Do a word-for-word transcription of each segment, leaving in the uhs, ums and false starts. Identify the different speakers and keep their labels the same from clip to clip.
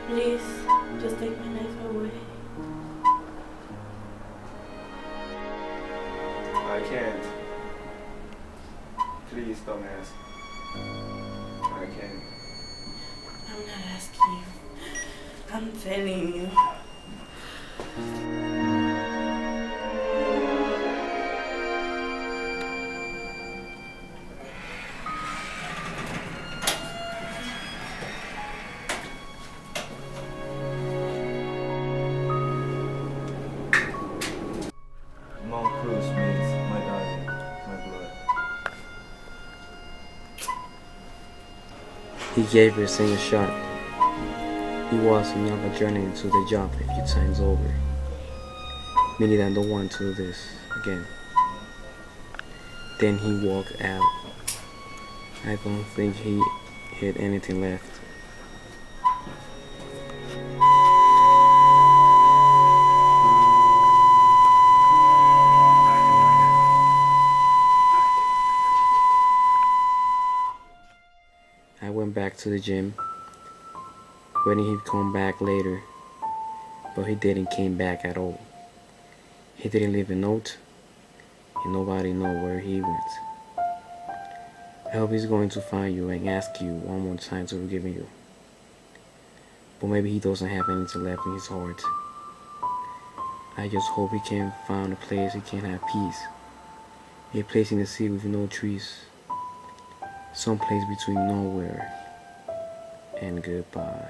Speaker 1: Please, just take my life away.
Speaker 2: I can't. Please don't ask. I can't.
Speaker 1: I'm not asking you. I'm telling you.
Speaker 3: He gave her a single shot. He was another journey into the job a few times over, meaning that I don't want to do this again. Then he walked out. I don't think he had anything left. I went back to the gym, waiting he'd come back later, but he didn't came back at all. He didn't leave a note, and nobody know where he went. I hope he's going to find you and ask you one more time to forgive you. But maybe he doesn't have anything left in his heart. I just hope he can find a place he can have peace. A place in the sea with no trees. Some place between nowhere and goodbye.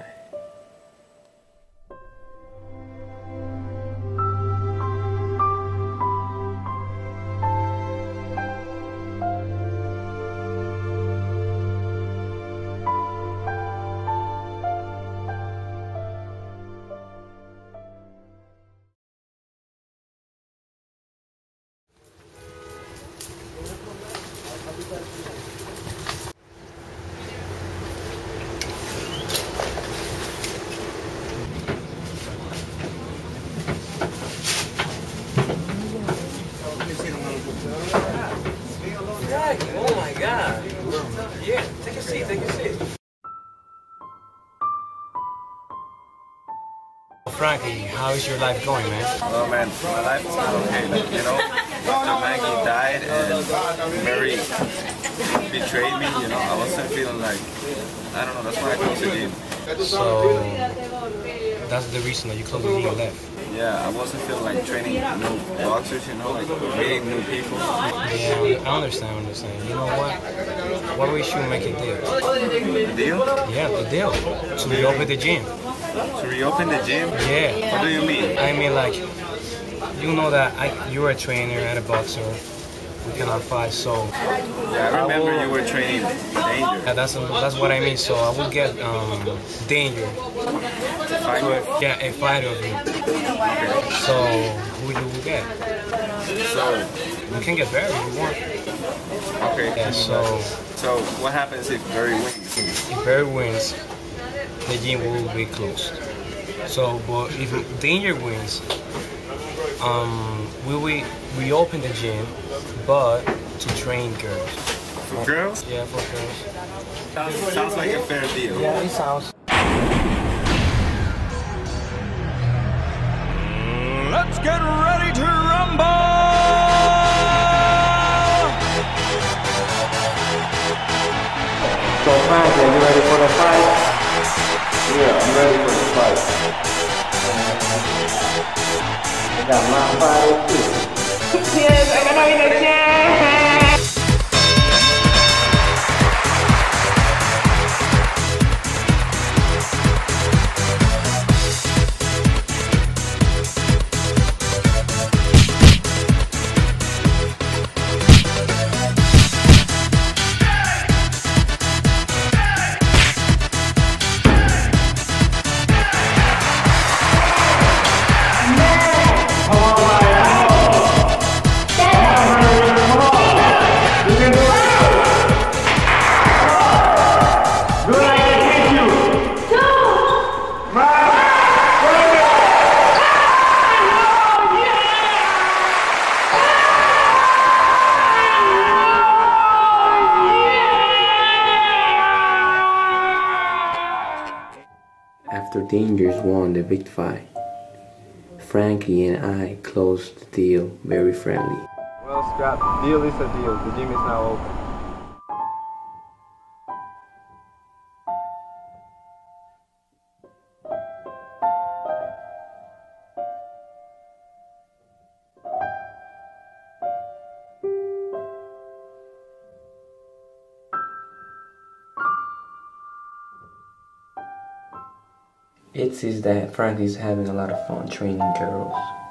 Speaker 4: Oh my God. Yeah, take a seat, take a seat. Frankie, how is your life going, man?
Speaker 2: Oh man, my life is not okay. You know, after Maggie died and Mary betrayed me, you know, I wasn't feeling like, I don't know, that's why I closed the gym.
Speaker 4: So, that's the reason that you closed the gym and left?
Speaker 2: Yeah, I wasn't feeling like training new boxers, you know, like meeting new people.
Speaker 4: Yeah, I understand what you're saying. You know what? What we should make a deal?
Speaker 2: The deal?
Speaker 4: Yeah, the deal. To reopen the gym.
Speaker 2: To reopen the gym?
Speaker 4: Yeah.
Speaker 2: What do you mean?
Speaker 4: I mean, like, you know that I, you're a trainer and a boxer. We cannot fight, so...
Speaker 2: Yeah, I remember I will, you were training Danger.
Speaker 4: Yeah, that's, that's what I mean, so I will get um, Danger.
Speaker 2: Fight with?
Speaker 4: Yeah, a fighter of you.
Speaker 2: Okay.
Speaker 4: So, who you will get?
Speaker 2: So...
Speaker 4: You can get Barry if you want.
Speaker 2: Okay.
Speaker 4: Yeah, so...
Speaker 2: So, what happens if Barry wins?
Speaker 4: If Barry wins, the gym will be closed. So, but if Danger wins, um, we will reopen the gym, but to train girls.
Speaker 2: For girls?
Speaker 4: Yeah, for girls.
Speaker 2: Sounds, sounds like a fair deal.
Speaker 4: Yeah, it sounds.
Speaker 5: Let's get ready to rumble!
Speaker 3: So Frankie, are you ready for the fight?
Speaker 6: Yeah, I'm ready for the fight.
Speaker 3: I got my fighter too.
Speaker 1: Yes, I'm gonna win the chance!
Speaker 6: Come on, my
Speaker 3: After Dangers won the big fight, Frankie and I closed the deal very friendly.
Speaker 7: Well, Scrap, the deal is a deal. The gym is now open.
Speaker 3: It seems that Frankie's having a lot of fun training girls.